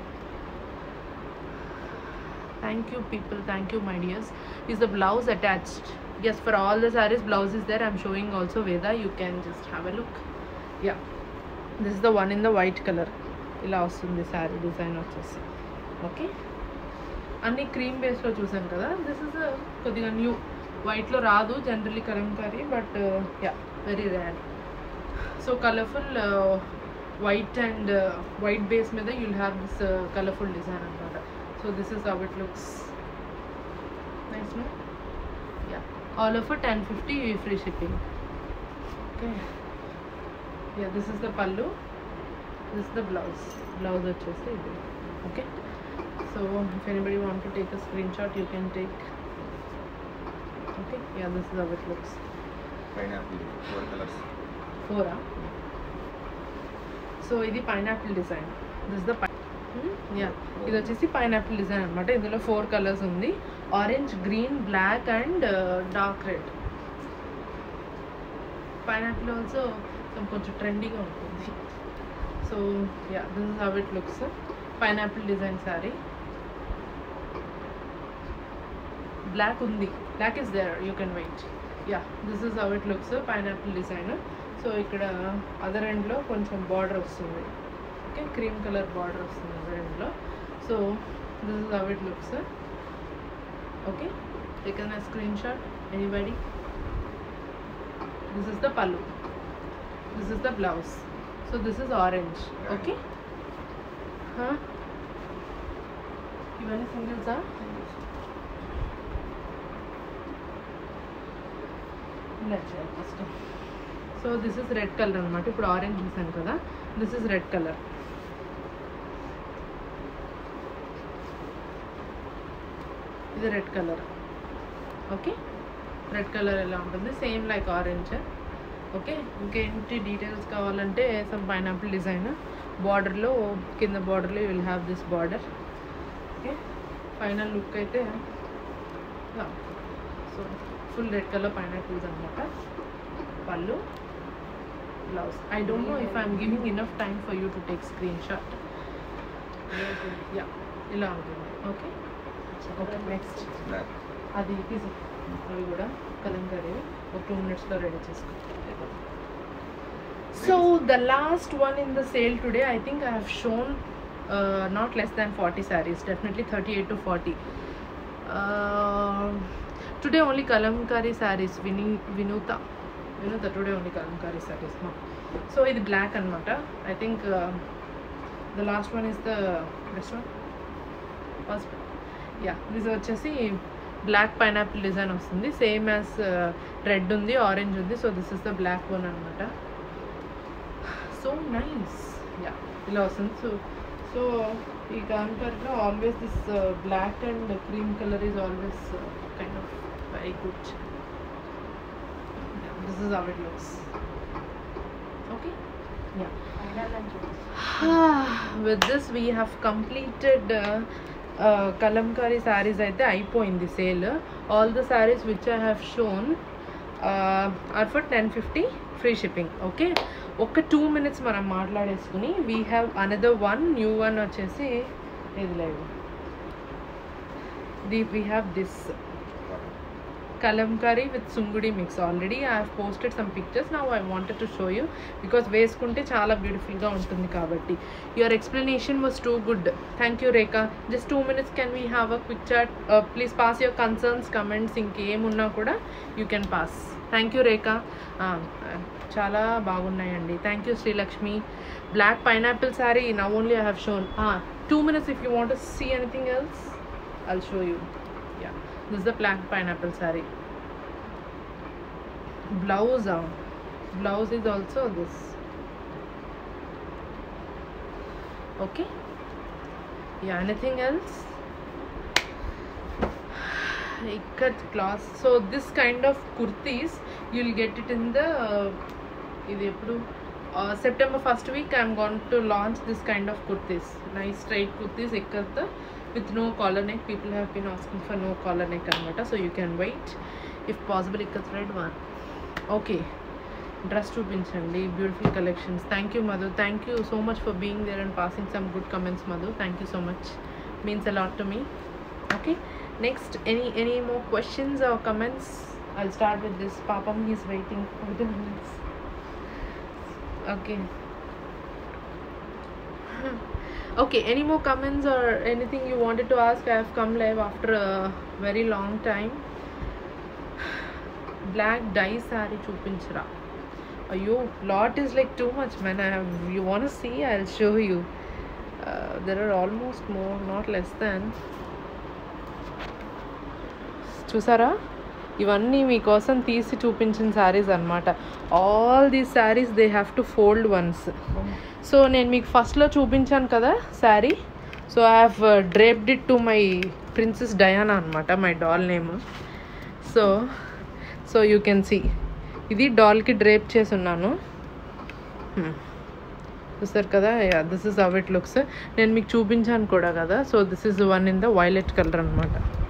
thank you people, thank you my dears. Is the blouse attached? Yes, for all the sarees blouse is there. I'm showing also Veda, you can just have a look. Yeah, this is the one in the white color. ఇలా వస్తుంది saree design వచ్చేసి. Okay, అన్ని cream బేస్లో చూసాను కదా. This is కొద్దిగా new, వైట్లో రాదు generally Kalamkari, but ya very rare. So colourful white and white base మీద you'll have this colourful design అనమాట. So this is how it looks. Nice, no? Yeah, all over 1050 free shipping. Okay, yeah, this is the pallu, this is the blouse వచ్చేసి ఇది. Okay, so if anybody want to take a screenshot you can take. Okay, yeah, this is how it looks. Pineapple, 4 colors. 4 so ఇది pineapple design. This is the ya, ఇది వచ్చేసి pineapple design అనమాట. ఇందులో 4 colours ఉంది, orange, green, black and dark red. Pineapple also కొంచెం ట్రెండీగా ఉంటుంది. So yeah, this is how it looks. Pineapple design saree. Black ఉంది, black is there, you can wait. Ya, this is how it looks. Pineapple design. So ఇక్కడ other ఎండ్లో కొంచెం border వస్తుంది. Okay, cream colour border వస్తుంది other ఎండ్లో. So this is how it looks. Okay, taken a screenshot anybody. This is the pallu, this is the blouse. So this is orange. Okay, ఇవన్నీ singles. First so this is red colour అనమాట. ఇప్పుడు orange చూసాను కదా, this is red colour. ఇది red colour. Okay, red colour ఎలా ఉంటుంది, same like orange. Okay, ఇంకేంటి details కావాలంటే సమ్ పైనాపిల్ డిజైన్ బార్డర్లో, కింద బార్డర్లో you will have this border. Okay, final look అయితే so full red colour pineapples అనమాట. పళ్ళు, blouse. I don't know if I'm giving enough time for you to take screenshot. Yeah, ఇలా ఉంటుంది. Okay, okay, next అది తీసి అవి కూడా కలంకారీ ఒక 2 minutesలో రెడీ చేసుకుంటాం. So the last one in the sale today, I think I have shown not less than 40 sarees, definitely 38 to 40. Today only kalamkari sarees. Vinuta today only kalamkari sarees. So ఇది black అనమాట. I think the last one is the best one. First, yeah, this వచ్చేసి black pineapple design వస్తుంది, same as red ఉంది, orange ఉంది. So this is the black one అనమాట. So nice. Ya, ఇలా వస్తుంది. So ఈ కాంకర్లో always this black and cream colour is always kind of very good. This is how it looks. Okay, yeah. With this we have completed kalamkari sarees aithe aipoyindi sale. All the sarees which I have shown are for 1050 free shipping. Okay, oka 2 minutes manam maatladeskuni we have another one new one vachesi idi live. We have this kalamkari with sungudi mix. Already I have posted some pictures. Now I wanted to show you because veskunte chaala beautiful ga untundi kabatti. Your explanation was too good. Thank you Rekha. Just 2 minutes, can we have a quick chat? Please pass your concerns, comments, inke em unna kuda you can pass. Thank you Rekha. చాలా బాగున్నాయండి. Thank you Srilakshmi. Black pineapple saree now only I have shown. 2 minutes if you want to see anything else I'll show you. Yeah, this is the black pineapple saree. Blouse is also this. Okay, yeah, anything else? Ikat class. So this kind of kurtis you'll get it in the September 1st week. I'm going to launch this kind of kurtis, nice straight kurtis ikat with no collar neck. People have been asking for no collar neck anamata, so you can wait if possible. Ikat red one. Okay, dress చూపించండి. Beautiful collections. Thank you Madhu, thank you so much for being there and passing some good comments. Madhu, thank you so much, means a lot to me. Okay, next, any more questions or comments? I'll start with this. Papam, he's waiting for the minutes. Okay. Okay, any more comments or anything you wanted to ask? I have come live after a very long time. Black dye saree chupinchra. Ayyo, lot is like too much, man. You want to see? I'll show you. There are almost more, not less than. చూసారా, ఇవన్నీ మీకోసం తీసి చూపించిన శారీస్ అనమాట. All these sarees they have to fold once. So నేను మీకు ఫస్ట్లో చూపించాను కదా saree, so I have draped it to my princess Diana అనమాట, my doll name. So you can see, ఇది డాల్కి డ్రేప్ చేసి ఉన్నాను. చూసారు కదా, this is how it looks. నేను మీకు చూపించాను కూడా కదా. So this is one in the violet colour అనమాట.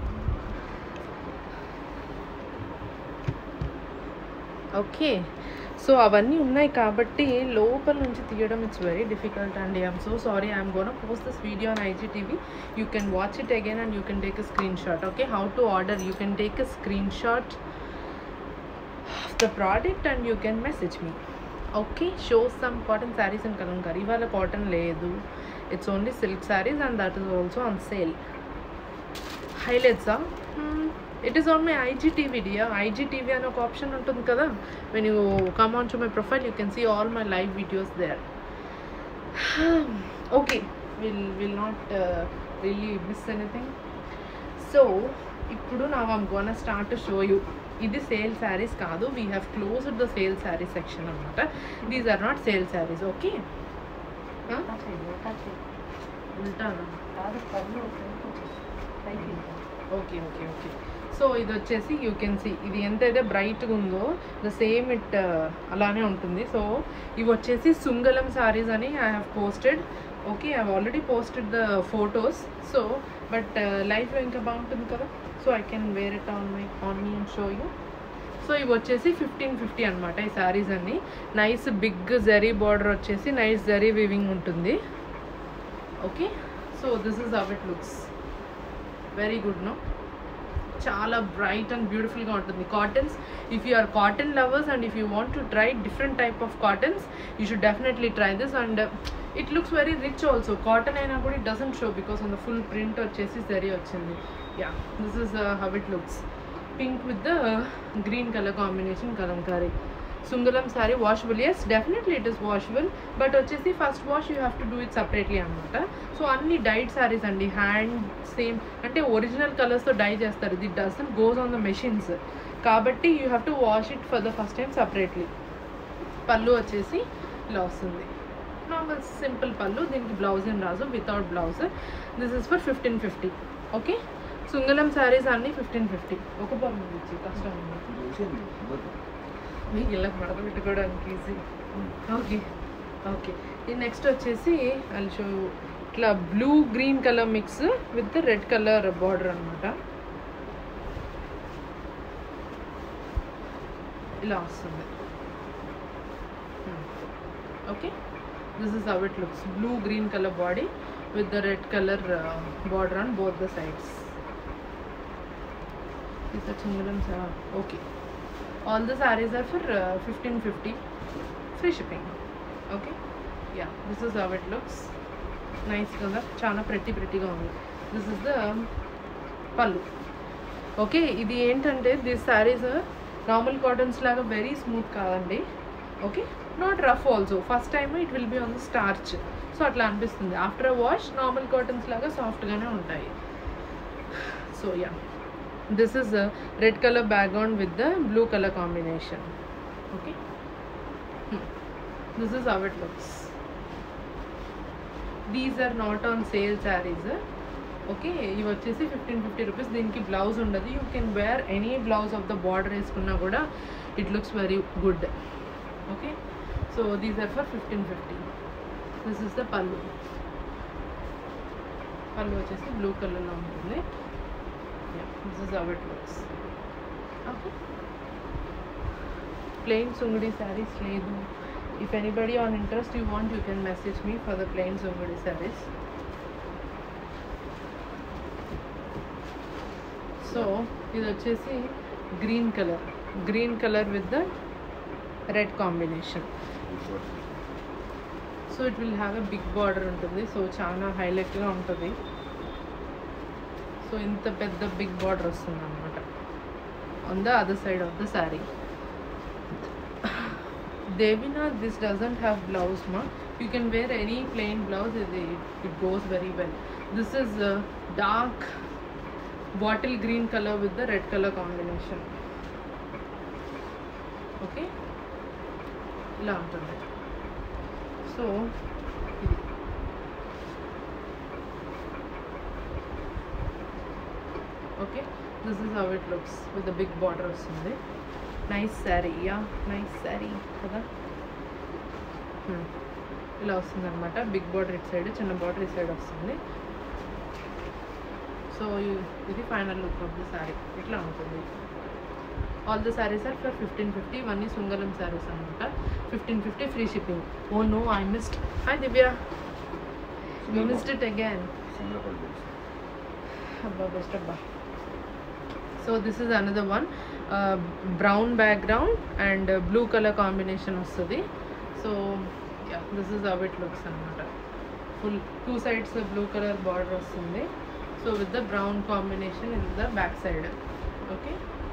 ఓకే, సో అవన్నీ ఉన్నాయి కాబట్టి లోపల నుంచి తీయడం ఇట్స్ వెరీ డిఫికల్ట్ అండి. I'm so sorry. I'm gonna post this video on IGTV. You can watch it again and you can take a screen shot. Okay, how to order, you can take a screen shot of the product and you can message me. Okay, show some cotton sarees in Kalamkari. ఇవాళ cotton లేదు, it's only silk sarees and that is also on sale. హైలైట్సా? It is on my IGTV, dear. IGTV and ఒక option ఉంటుంది కదా. When you come on to my profile, you can see all my live videos there. Okay, we'll not really miss anything. So ఇప్పుడు now I'm gonna start to show you. ఇది sale sarees కాదు, we have closed the sale saree section అన్నమాట. These are not sale sarees. Okay, ఉంటాను. Okay okay okay. So ఇది వచ్చేసి you can see, ఇది ఎంతైతే బ్రైట్గా ఉందో ద సేమ్ ఇట్ అలానే ఉంటుంది. సో ఇవి వచ్చేసి సుంగలం సారీస్ అని I have posted. Okay, I already posted the photos. So but లైఫ్లో ఇంకా బాగుంటుంది కదా, so I can wear it on me and show you. So ఇవి వచ్చేసి 1550 అనమాట ఈ శారీస్ అన్ని. నైస్ బిగ్ జరీ బార్డర్ వచ్చేసి నైస్ జరీ వీవింగ్ ఉంటుంది. Okay, so this is how it looks. Very good, no? చాలా బ్రైట్ అండ్ బ్యూటిఫుల్గా ఉంటుంది. Cottons, if you are cotton lovers and if you want to try different type of cottons, you should definitely try this. And it looks very rich also. Cotton అయినా కూడా it doesn't show because on the full print వచ్చేసి జరీ వచ్చింది. Yeah, this is how it looks. Pink with the green colour combination Kalamkari. Sungalam saree washable? Yes, definitely it is washable. But వచ్చేసి first wash you have to do it separately అనమాట. So అన్ని dyed sarees అండి, hand same అంటే original కలర్స్తో dye చేస్తారు. ఇది doesn't goes on the machines కాబట్టి you have to wash it for the first time separately. Pallu వచ్చేసి ఇలా వస్తుంది, నార్మల్ సింపుల్ పళ్ళు. దీనికి బ్లౌజ్ ఏం రాదు, without blouse. This is for 1550. Okay, Sungalam sarees అన్నీ 1550. ఒక పళ్ళు ఇచ్చి కష్టం ఉంది మీకు ఇలా మడత పెట్టుకోవడానికి ఈజీ. ఓకే ఓకే, ఇది నెక్స్ట్ వచ్చేసి అల్షో ఇట్లా blue green colour mix with the red colour border అనమాట. ఇలా వస్తుంది. Okay, this is how it looks. Blue green colour body with the red colour border on both the sides. These are chingulams. Okay, all the sarees are for 1550, free shipping. Okay, yeah, this is how it looks. Nice color, చాలా prettyగా ఉంది. This is the pallu. Okay, ఇది ఏంటంటే this sarees normal cottons లాగా very smooth కాదండి. Okay, not rough also. First time it will be on the starch, so అట్లా అనిపిస్తుంది. After wash normal cottons లాగా సాఫ్ట్గానే ఉంటాయి. So yeah, this is red colour background with the blue colour combination. Okay, this is how it looks. These are not on sale sarees. Okay, ఇవి వచ్చేసి 1550 rupees. దీనికి blouse ఉండదు. You can wear any blouse of the border వేసుకున్నా కూడా it looks very good. Okay, so these are for 1550. This is the pallu. Pallu వచ్చేసి blue కలర్లో ఉంటుంది. This is how it looks. Okay, plain Sungudi sarees లేదు. If anybody on interest you want, you can message me for the plain Zungudi sarees. So ఇది వచ్చేసి green colour with the red combination. So it will have a big border ఉంటుంది. So చాలా హైలైట్గా ఉంటుంది. So ఇంత పెద్ద big border వస్తుంది అన్నమాట on the other side of the saree. Devina, this doesn't have blouse, ma. You can wear any plain blouse. It goes very well. This is dark bottle green color with the red color combination. Okay, ఇలా ఉంటుంది. So ఇది okay, this is how it looks with the big border వస్తుంది. Nice saree, yeah nice saree కదా. ఇలా వస్తుంది అనమాట. Big border ఇటు side, చిన్న బార్డర్ ఇటు సైడ్ వస్తుంది. సో ఇది final look of the saree. ఇట్లా ఉంటుంది. All the saris are for 1550. ఇవన్నీ సుంగలం శారీస్ అనమాట. 1550 free shipping. Oh no, I missed. Hi Divya, you missed it again. అబ్బా బెస్ట్ అబ్బా. So this is another one. Brown background and blue colour combination వస్తుంది. So yeah, this is how it looks అనమాట. Full 2 sides blue colour border వస్తుంది. So with the brown combination in the back side. Okay,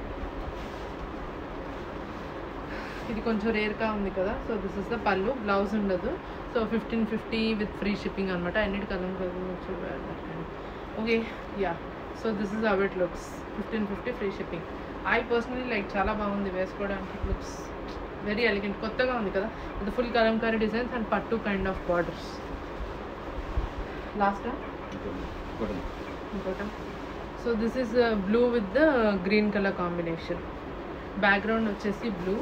ఇది కొంచెం రేర్గా ఉంది కదా. So this is the pallu. Blouse ఉండదు. So 1550 with free shipping అనమాట. అన్నిటి colour okay, yeah. So this is how it looks. 1550 free shipping. I personally like, చాలా బాగుంది వేసుకోవడానికి. ఇట్ లుక్స్ వెరీ ఎలిగెంట్, కొత్తగా ఉంది కదా. With full Kalamkari designs and pattu kind of borders. Last ఇంకోట. So this is blue with the green colour combination. Background వచ్చేసి blue.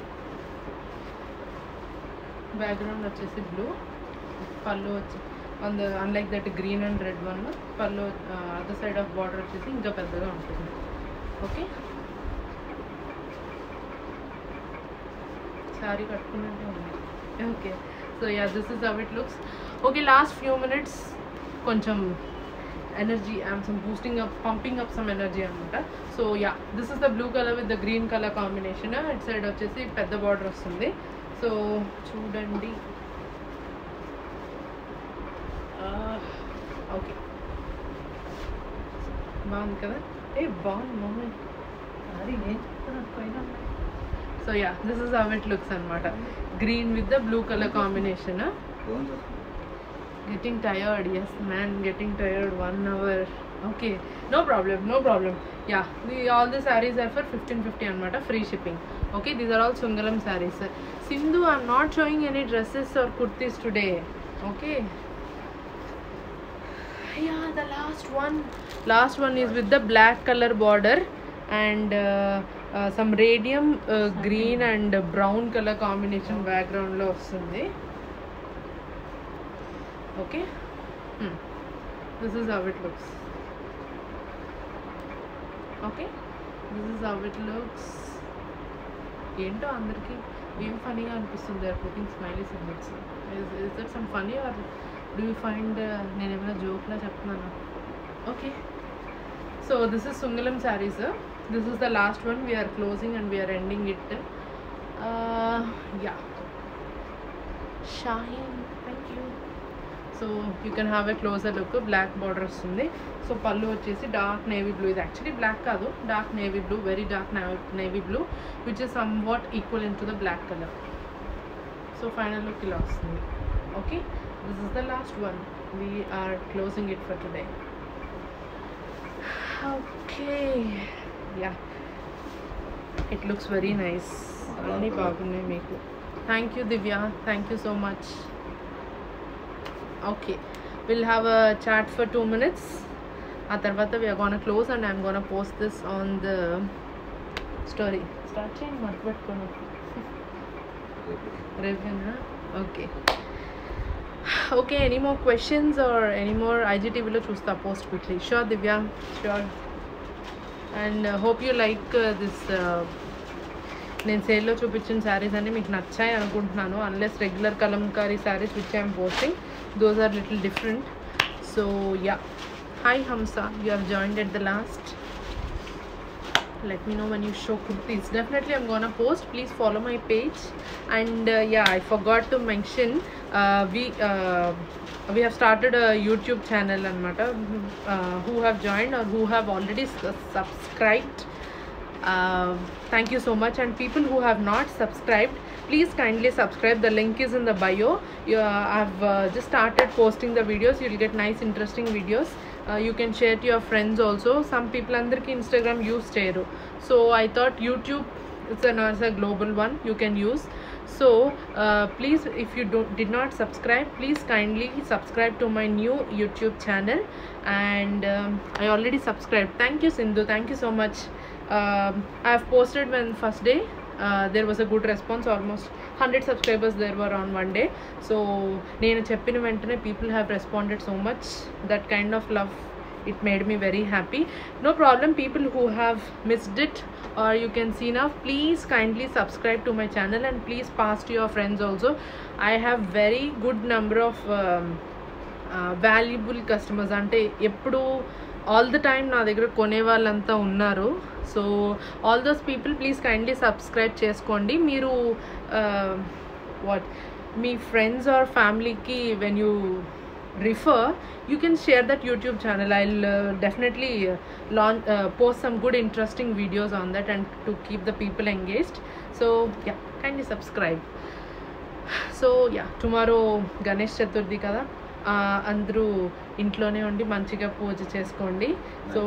Pallu వచ్చి unlike that green and red one, pallu other side of border వచ్చేసి ఇంకా పెద్దగా ఉంటుంది. ఓకే, సారీ కట్టుకున్నట్టే ఉంది. Okay, so yeah, this is how it looks. Okay, last few minutes కొంచెం energy, I'm some boosting up, pumping up some energy అనమాట. So yeah, this is the blue colour with the green colour combination. It side వచ్చేసి పెద్ద border వస్తుంది. So చూడండి. Okay, బాగుంది కదా. బాగుంది mummy. Sorry నేను చెప్తున్నాను పైన. So yeah, this is how it looks అనమాట. Green with the blue colour combination. Getting tired, yes man, getting tired. 1 hour. Okay, no problem. Yeah, all the sarees are for 1550 anamata, free shipping. Okay, these are all Sungalam sarees. Sindhu, I'm not showing any dresses or kurtis today. Okay, yeah, the last one is with the black color border and some radium green and brown color combination background lo vastundi. Okay, this is how it looks. Okay, this is how it looks. ఏంటో అందరికి ఏం ఫనీగా అనిపిస్తుంది. They are putting smiley symbols. Is that some funny or do you find నేను ఏమైనా జోక్లా చెప్తున్నాను? Okay, so this is Sungalam sarees. This is the last one. We are closing and we are ending it. Yeah, Shaheen, thank you. So you can have a closer look. Black border వస్తుంది. So పళ్ళు వచ్చేసి dark navy blue. ఇది actually black కాదు, dark navy blue, very dark navy blue, which is somewhat equal in to the black colour. So final look ఇలా వస్తుంది. Okay, this is the last one. We are closing it for today. Okay, yeah, it looks very nice. Anni bagunnai meeku. Thank you Divya, thank you so much. Okay, we'll have a chat for 2 minutes. A tarvata we are going to close and I'm going to post this on the story. Start cheyandi matpettukono revena. Okay. Okay, any more questions or any more IGTV lo chusta post quickly. Sure Divya, sure. And hope you like this నేను సేల్లో చూపించిన శారీస్ అన్ని మీకు నచ్చాయి అనుకుంటున్నాను. Unless regular Kalamkari sarees which I'm posting, those are little different. So yeah, hi Hamsa, you have joined at the last. Let me know when you show kurtis. Definitely I'm gonna post. Please follow my page. And yeah, I forgot to mention we have started a YouTube channel anamata. Who have joined or who have already subscribed, thank you so much. And people who have not subscribed, please kindly subscribe. The link is in the bio. I've just started posting the videos. You'll get nice interesting videos. You can share to your friends also. Some people andarki Instagram use cheyaru, so I thought YouTube it's a global one you can use. So please, if you did not subscribe, please kindly subscribe to my new YouTube channel. And I already subscribed. Thank you Sindhu, thank you so much. I have posted when first day. There was a good response. Almost 100 subscribers there were on one day. So నేను చెప్పిన వెంటనే people have responded so much. That kind of love, it made me very happy. No problem, people who have missed it or you can see now, please kindly subscribe to my channel and please pass to your friends also. I have very good number of valuable customers. అంటే ఎప్పుడు all the time నా దగ్గర కొనే వాళ్ళంతా ఉన్నారు. So all those people please kindly subscribe చేసుకోండి. మీరు మీ ఫ్రెండ్స్ ఆర్ ఫ్యామిలీకి when you refer, you can share that YouTube channel. I'll definitely post some good interesting videos on that and to keep the people engaged. So yeah, kindly subscribe. So yeah, tomorrow Ganesh Chaturthi kada, అందరూ ఇంట్లోనే ఉండి మంచిగా పూజ చేసుకోండి. So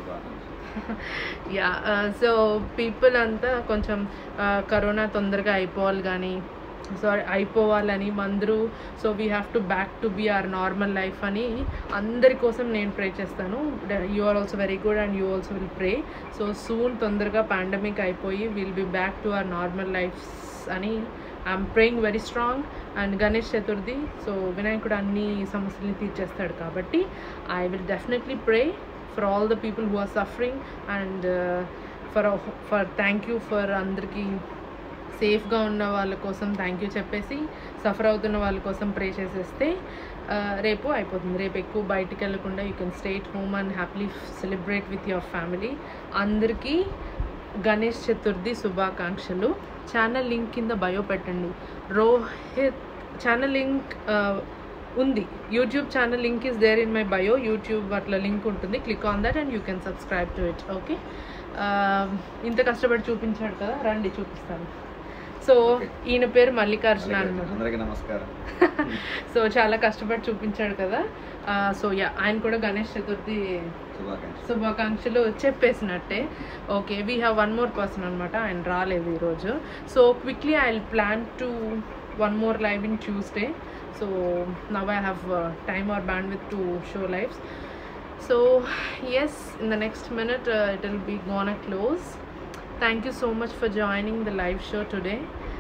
yeah, so people అంతా కొంచెం corona తొందరగా అయిపోవాలి కానీ అయిపోవాలని అందరూ, so we have to back to be our normal life అని అందరి కోసం నేను ప్రే చేస్తాను. You are also very good and you also will pray. So soon తొందరగా పాండమిక్ అయిపోయి will be back to our normal lifes అని I'm praying very strong. And Ganesh Chaturthi, so వినాయకుడు అన్ని సమస్యల్ని తీర్చేస్తాడు కాబట్టి I will definitely pray for all the people who are suffering and for thank you for అందరికీ సేఫ్గా ఉన్న వాళ్ళ కోసం థ్యాంక్ యూ చెప్పేసి సఫర్ అవుతున్న వాళ్ళ కోసం ప్రే చేసేస్తే రేపు అయిపోతుంది. రేపు ఎక్కువ బయటికి వెళ్ళకుండా you can stay at home and happily celebrate with your family. అందరికీ గణేష్ చతుర్థి శుభాకాంక్షలు. ఛానల్ లింక్ కింద బయో పెట్టండి. రోహిత్ ఛానల్ లింక్ ఉంది, YouTube channel link is there in my bio. YouTube అట్లా లింక్ ఉంటుంది, click on that and you can subscribe to it. Okay, ఇంత కష్టపడి చూపించాడు కదా, రండి చూపిస్తాను. సో ఈయన పేరు మల్లికార్జున అనమాట. అందరికీ నమస్కారం. సో చాలా కష్టపడి చూపించాడు కదా. సో యా, ఆయన కూడా గణేష్ చతుర్థి శుభాకాంక్షలు చెప్పేసినట్టే. Okay, we have one more person అనమాట, ఆయన రాలేదు ఈరోజు. So quickly I will plan to one more live in Tuesday. So now I have time or bandwidth to show lives. So yes, in the next minute it will be gonna close. Thank you so much for joining the live show today.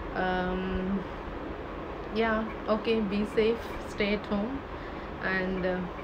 Yeah, okay, be safe, stay at home and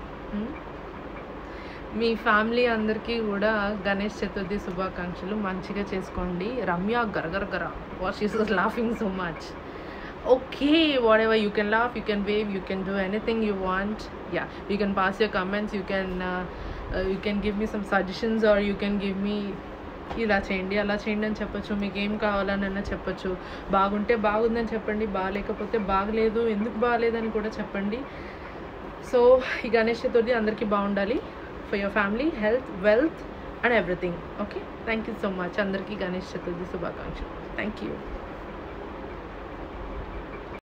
మీ family అందరికీ కూడా గణేష్ చతుర్థి శుభాకాంక్షలు. మంచిగా చేసుకోండి. రమ్య గరగర what she's laughing so much. Okay, whatever, you can laugh, you can wave, you can do anything you want. Yeah, you can pass your comments, you can give me some suggestions or you can give me ఇలా చేయండి అలా చేయండి అని చెప్పొచ్చు. మీకు ఏం కావాలనన్నా చెప్పొచ్చు. బాగుంటే బాగుందని చెప్పండి, బాగాలేకపోతే బాగలేదు, ఎందుకు బాగాలేదని కూడా చెప్పండి. సో ఈ గణేష్ చతుర్థి అందరికీ బాగుండాలి. For your family, health, wealth and everything. Okay, thank you so much. అందరికీ గణేష్ చతుర్థి శుభాకాంక్షలు. Thank you.